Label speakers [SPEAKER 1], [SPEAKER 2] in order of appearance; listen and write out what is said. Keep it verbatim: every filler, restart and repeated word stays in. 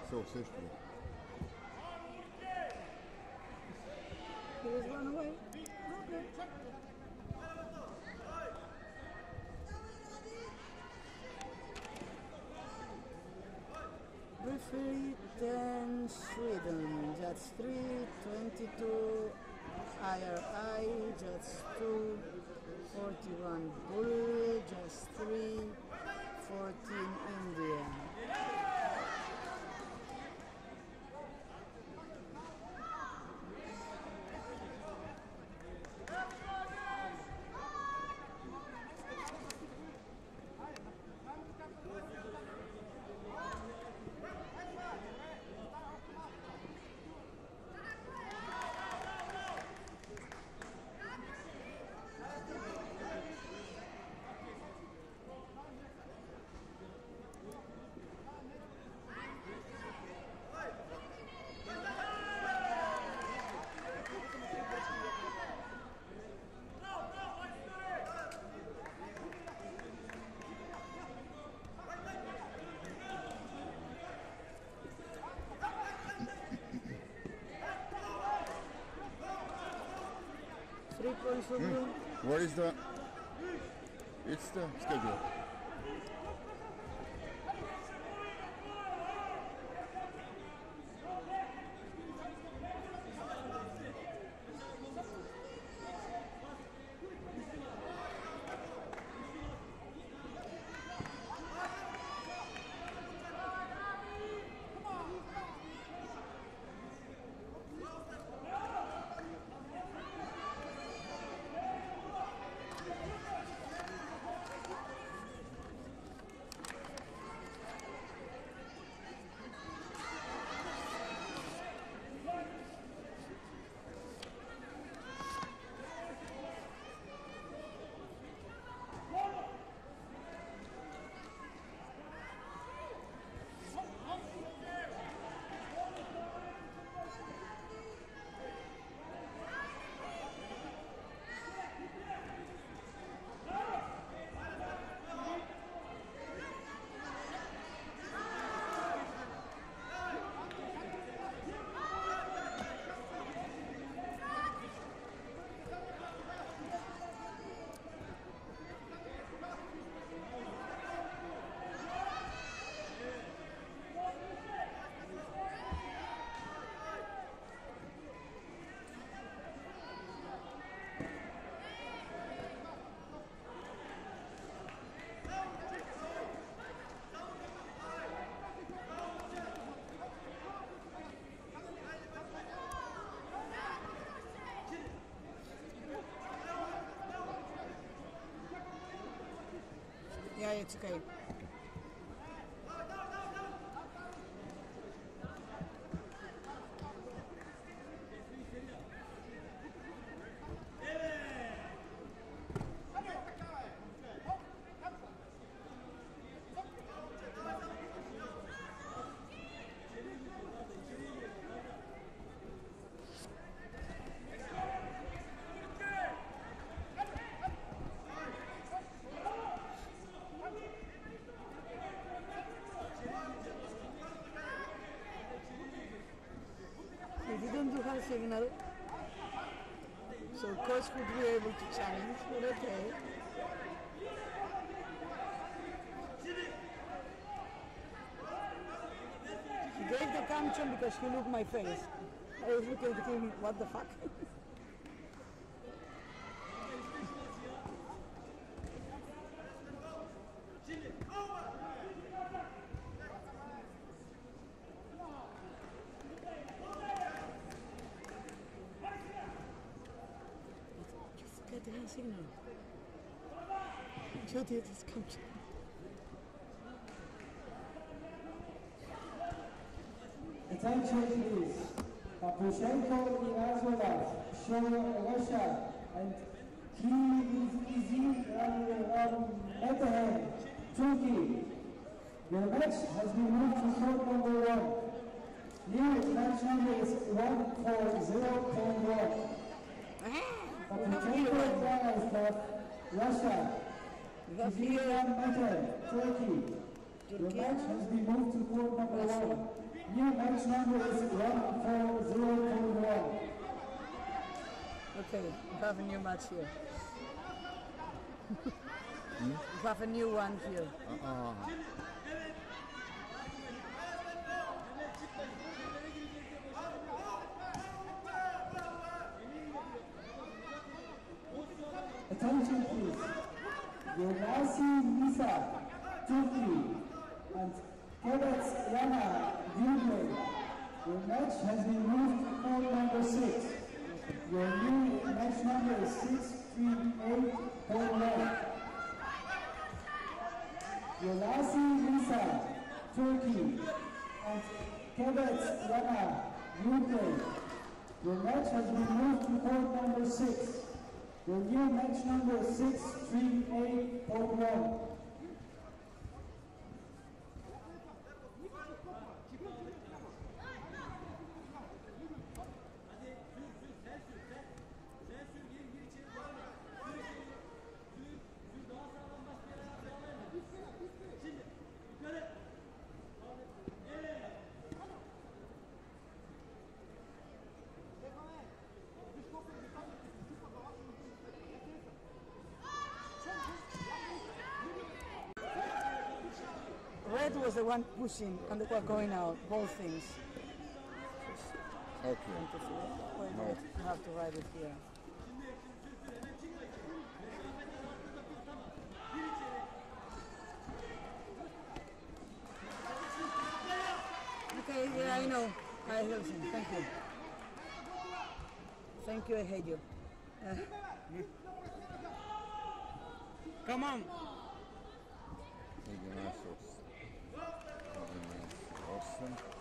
[SPEAKER 1] So, zestig.
[SPEAKER 2] He was run away. Okay. Referee ten Sweden, Judge three, twenty-two I R I, Judge two, forty-one Bull, Judge three, fourteen India. Three points from you.
[SPEAKER 1] Hmm. What is the? It's the schedule.
[SPEAKER 2] Yeah, it's okay. He didn't do her signal, so coach would be able to challenge, but okay. He gave the camchon because he looked my face. I was looking at him, what the fuck? Get the hand signal. Jody, this comes.
[SPEAKER 3] Attention please. Papuchenko Irazulov, show Russia, and Kizim Etahan, Turkey. Your match has been moved to court number one. New match number is one four zero point one. Papuchenko Irazulov, Russia. Kizim Etahan, Turkey. Your match has been moved to court number one. new match number is one four zero two one.
[SPEAKER 2] Okay, we have a new match here. We have a new one here.
[SPEAKER 1] Uh-uh.
[SPEAKER 3] Attention please. Yolasi Nisa, Turkey, and Kebets Yana, Ukraine. Your match has been moved to court number six. Your new match number is six three eight point one. Yolasi Nisa, Turkey, and Kebets Yana, Ukraine. Your match has been moved to court number six. Your new match number is six three eight point one.
[SPEAKER 2] Red was the one pushing and they were going out, both things.
[SPEAKER 1] Okay.
[SPEAKER 2] Wait,
[SPEAKER 1] No.
[SPEAKER 2] wait, I have to write it here. Okay, yeah, I know. I listen. Thank you. Thank you, I hate you. Uh,
[SPEAKER 4] Come on.
[SPEAKER 1] Maybe nice. Maybe nice. Awesome.